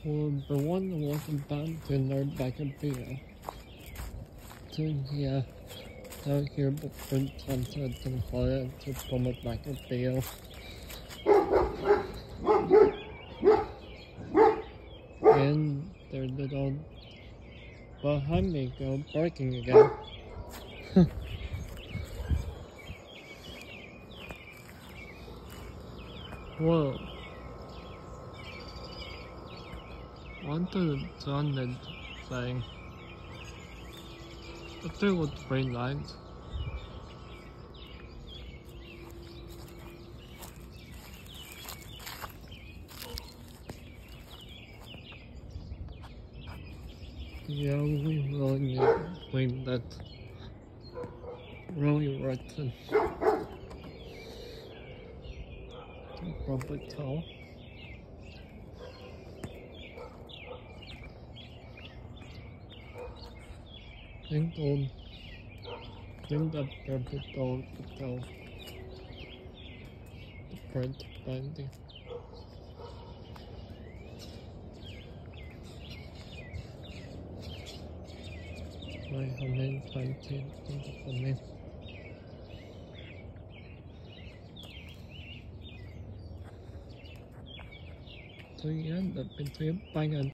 For the one who wasn't bound to learn back in beer. To hear the print content and hire to come back in beer. And their little behind me go barking again. Whoa. What the John saying? But there was green lines. Yeah, we really need to clean that really rotten. Probably tall. Think that probably tall to tell the print binding. May hamin planted in the hamin. So yeah, the pinto yung pangan.